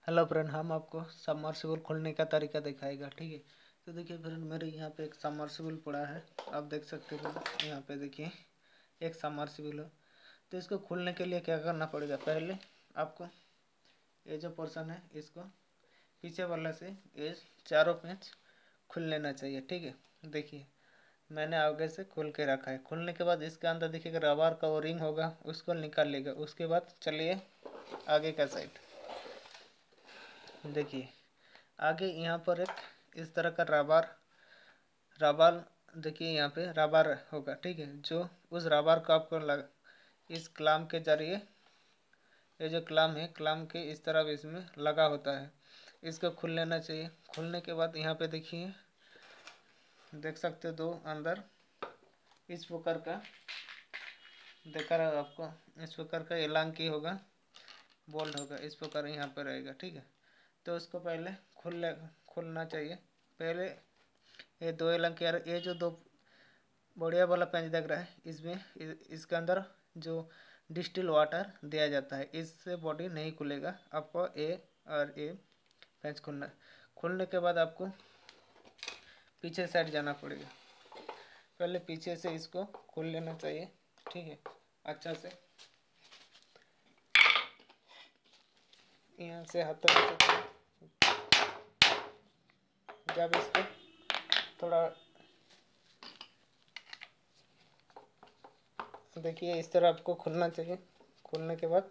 Hello friend, हम आपको submersible खोलने का तरीका दिखाएगा। ठीक है, तो देखिए फ्रेंड, मेरे यहाँ पे एक सबमर्सिबल पड़ा है। आप देख सकते हो यहाँ पे, देखिए एक सबमर्सिबल है। तो इसको खोलने के लिए क्या करना पड़ेगा, पहले आपको ये जो पोर्शन है इसको पीछे वाला से ये चारों पेंच खोल लेना चाहिए। ठीक है, देखिए मैंने आगे से खोल के रखा है। खोलने के बाद इसके अंदर देखिएगा रबर का वो रिंग होगा, उसको निकाल लेगा। उसके बाद चलिए आगे का साइड देखिए। आगे यहाँ पर एक इस तरह का रबर रबर देखिए, यहाँ पे रबर होगा। ठीक है, जो उस रबर को आपको इस क्लाम के जरिए, ये जो क्लाम है, क्लाम के इस तरफ इसमें लगा होता है, इसको खोल लेना चाहिए। खोलने के बाद यहाँ पे देखिए, देख सकते हो दो अंदर इस प्रकार का देखा रहा आपको, इस प्रकार का एलांग की होगा, बोल्ट होगा, इस प्रकार यहाँ पर रहेगा। ठीक है, तो उसको पहले खोलना चाहिए। पहले ये दो एलंग के, ये जो दो बढ़िया वाला पेंच देख रहा है, इसमें इसके अंदर जो डिस्टिल वाटर दिया जाता है, इससे बॉडी नहीं खुलेगा। आपको ए और ए पेंच खोलने के बाद आपको पीछे साइड जाना पड़ेगा। पहले पीछे से इसको खोल लेना चाहिए। ठीक है, अच्छा से यहाँ से हाथों से जब इसको थोड़ा देखिए इस तरह आपको खोलना चाहिए। खोलने के बाद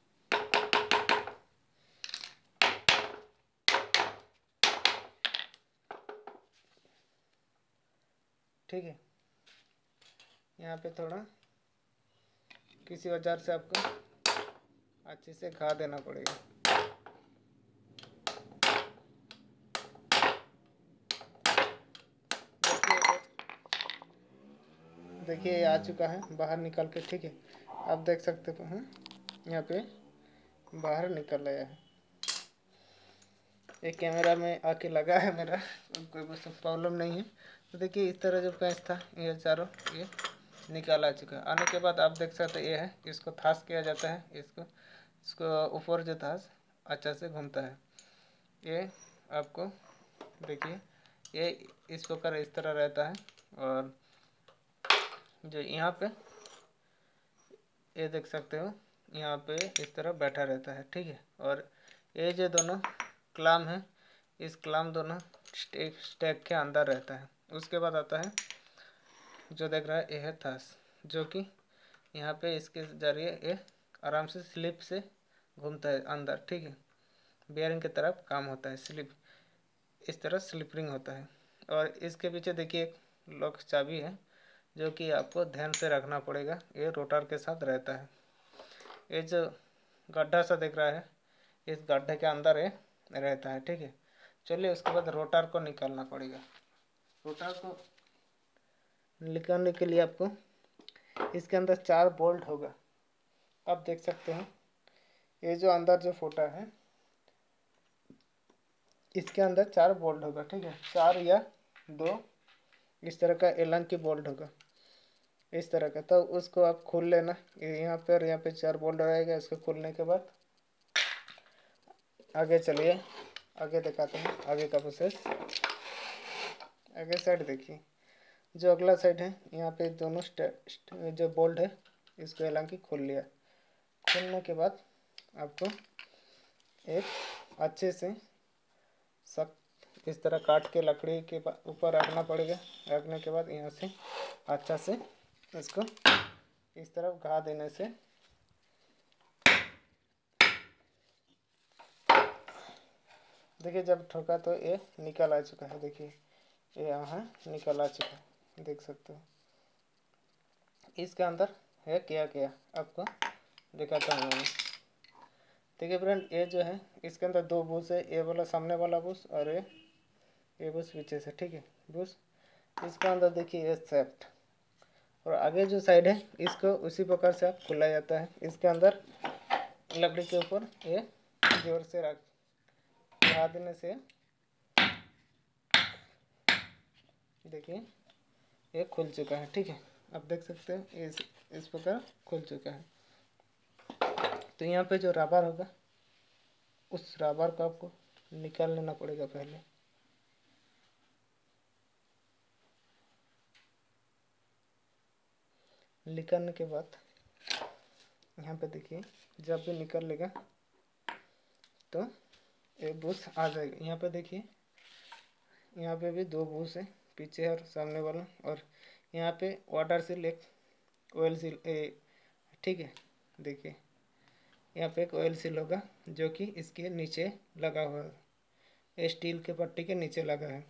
ठीक है, यहाँ पे थोड़ा किसी औजार से आपको अच्छे से घा देना पड़ेगा। देखिए ये आ चुका है बाहर निकल के। ठीक है, आप देख सकते हो यहाँ पे बाहर निकल आया है। एक कैमरा में आके लगा है मेरा, कोई प्रॉब्लम नहीं है। तो देखिए इस तरह जो पेंच था ये चारों ये निकाल आ चुका है। आने के बाद आप देख सकते ये है, इसको थास किया जाता है। इसको ऊपर जो थास अच्छा से घूमता है। ये आपको देखिए ये इस प्रकार इस तरह रहता है। और जो यहाँ पे ये देख सकते हो, यहाँ पे इस तरह बैठा रहता है। ठीक है, और ये जो दोनों क्लाम है, इस क्लाम दोनों स्टैक के अंदर रहता है। उसके बाद आता है जो देख रहा है, ये है थास, जो कि यहाँ पे इसके जरिए ये आराम से स्लिप से घूमता है अंदर। ठीक है, बेयरिंग की तरफ काम होता है, स्लिप इस तरह स्लिपरिंग होता है। और इसके पीछे देखिए एक लॉक चाबी है, जो कि आपको ध्यान से रखना पड़ेगा। ये रोटर के साथ रहता है। ये जो गड्ढा सा दिख रहा है, इस गड्ढे के अंदर ये रहता है। ठीक है, चलिए उसके बाद रोटर को निकालना पड़ेगा। रोटर को निकालने के लिए आपको इसके अंदर 4 बोल्ट होगा। आप देख सकते हैं ये जो अंदर जो फोटा है, इसके अंदर 4 बोल्ट होगा। ठीक है, 4 या 2 इस तरह का एलन की बोल्ट होगा, इस तरह का। तो उसको आप खोल लेना। यहाँ पे 4 बोल्ट रहेगा। इसको खोलने के बाद आगे चलिए, आगे दिखाते हैं आगे का प्रोसेस। आगे साइड देखिए, जो अगला साइड है, यहाँ पे दोनों जो बोल्ट है, इसको हालांकि खोल लिया। खोलने के बाद आपको एक अच्छे से सख्त इस तरह काट के लकड़ी के ऊपर रखना पड़ेगा। रखने के बाद यहाँ से अच्छा से इसको इस तरफ घा देने से देखिए जब ठोका तो ये निकल आ चुका है। देखिए ये यहाँ निकल आ चुका है, देख सकते हो। इसके अंदर है क्या क्या आपको दिखाता हूँ मैं। देखिए फ्रेंड, ये जो है इसके अंदर 2 बुश है, ये वाला सामने वाला बुश और ये बुश पीछे से। ठीक है, बुश इसके अंदर देखिए ये सेफ्ट, और आगे जो साइड है इसको उसी प्रकार से आप खुला जाता है। इसके अंदर लकड़ी के ऊपर ये जोर से लगा देने से देखिए ये खुल चुका है। ठीक है, आप देख सकते हैं इस प्रकार खुल चुका है। तो यहाँ पे जो रबर होगा, उस रबर को आपको निकाल लेना पड़ेगा पहले। निकालने के बाद यहाँ पे देखिए, जब भी निकल लेगा तो एक बूस आ जाएगा। यहाँ पे देखिए, यहाँ पे भी दो बूस है, पीछे और सामने वाला, और यहाँ पे वाटर सील, एक ऑयल सील, ठीक है। देखिए यहाँ पे एक ऑयल सील होगा जो कि इसके नीचे लगा हुआ है, स्टील के पट्टी के नीचे लगा है।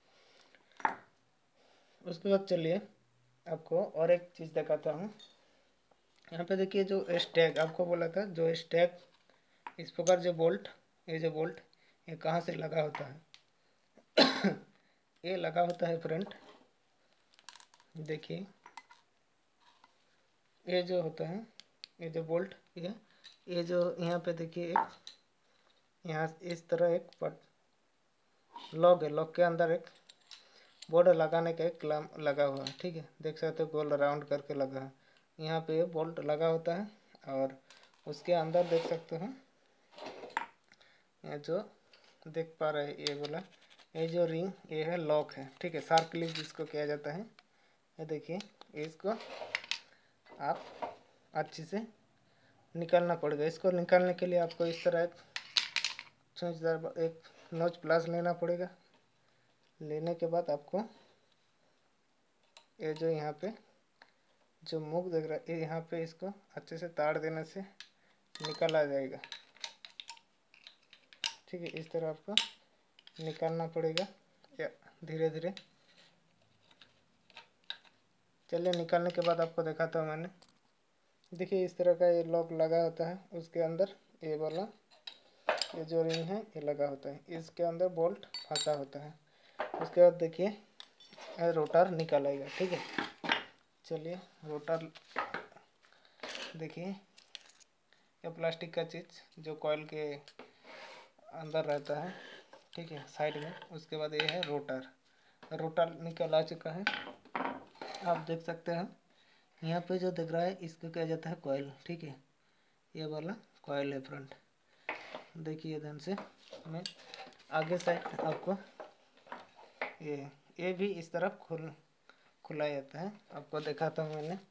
उसके बाद चलिए आपको और एक चीज़ दिखाता हूँ। यहाँ पे देखिए, जो स्टैक आपको बोला था, जो स्टैक इस प्रकार जो बोल्ट, ये जो बोल्ट ये कहाँ से लगा होता है ये लगा होता है फ्रंट। देखिए ये जो होता है, ये जो बोल्ट, ये जो यहाँ पे देखिए, एक यहाँ इस तरह एक लॉक है, लॉक के अंदर एक बोर्ड लगाने का एक क्लैंप लगा हुआ है, ठीक है। देख सकते हो गोल राउंड करके लगा है, यहाँ पे ये बोल्ट लगा होता है। और उसके अंदर देख सकते हो, ये जो देख पा रहे हैं, ये बोला, ये जो रिंग ये है लॉक है, ठीक है। शार्प क्लिप जिसको किया जाता है, ये देखिए, इसको आप अच्छे से निकालना पड़ेगा। इसको निकालने के लिए आपको इस तरह एक छूंछदार एक नोच प्लास लेना पड़ेगा। लेने के बाद आपको ये जो यहाँ पे जो मुख दिख रहा है, यहाँ पे इसको अच्छे से ताड़ देने से निकल आ जाएगा, ठीक है। इस तरह आपको निकालना पड़ेगा, या धीरे धीरे। चलिए निकालने के बाद आपको दिखाता हूँ मैंने। देखिए इस तरह का ये लॉक लगा होता है, उसके अंदर ये वाला ये जो रिंग है ये लगा होता है, इसके अंदर बोल्ट फंसा होता है। उसके बाद देखिए रोटर निकल आएगा, ठीक है। चलिए रोटर देखिए, ये प्लास्टिक का चीज़ जो कॉइल के अंदर रहता है, ठीक है, साइड में। उसके बाद ये है रोटर, रोटर निकल आ चुका है, आप देख सकते हैं। यहाँ पे जो दिख रहा है इसको कहा जाता है कॉइल, ठीक है। ये वाला कॉइल है फ्रंट। देखिए ध्यान से, मैं आगे साइड आपको ये भी इस तरफ खुला जाता है, आपको दिखाता हूँ मैंने।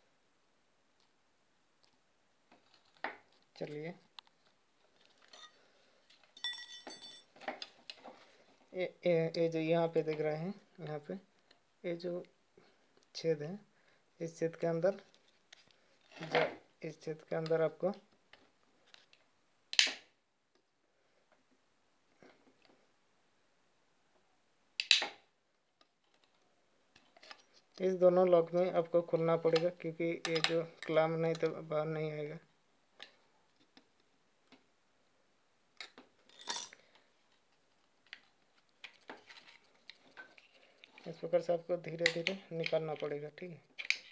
चलिए ये जो यहाँ पे देख रहे हैं, यहाँ पे ये जो छेद है, इस छेद के अंदर इस छेद के अंदर आपको इस दोनों लॉक में आपको खोलना पड़ेगा, क्योंकि ये जो क्लैंप नहीं तो बाहर नहीं आएगा। इस प्रकार से आपको धीरे धीरे निकालना पड़ेगा, ठीक है।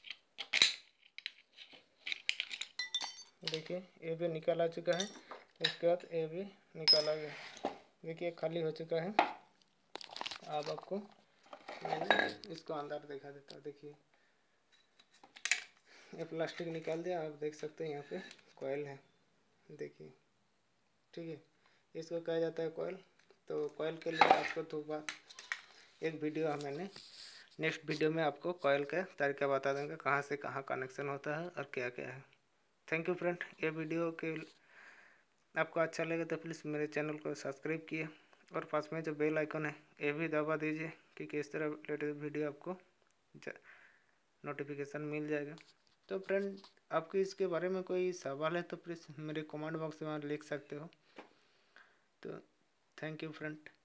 देखिए ये भी निकल आ चुका है, इसके बाद ये भी निकाला गया। देखिए खाली हो चुका है। अब आपको मैंने इसको अंदर दिखा देता हूँ। देखिए ये प्लास्टिक निकाल दिया, आप देख सकते हैं यहाँ पे कॉइल है, देखिए, ठीक है। इसको कहा जाता है कॉइल। तो कॉइल के लिए आपको दोबारा एक वीडियो है, मैंने नेक्स्ट वीडियो में आपको कॉइल का तरीका बता देंगे, कहाँ से कहाँ कनेक्शन होता है और क्या क्या है। Thank you friend. ये वीडियो के आपको अच्छा लगे तो प्लीज़ मेरे चैनल को सब्सक्राइब किए, और पास में जो बेल आइकन है ये भी दबा दीजिए, क्योंकि इस तरह लेटेस्ट वीडियो आपको नोटिफिकेशन मिल जाएगा। तो फ्रेंड, आपके इसके बारे में कोई सवाल है तो प्लीज़ मेरे कमेंट बॉक्स में लिख सकते हो। तो थैंक यू फ्रेंड।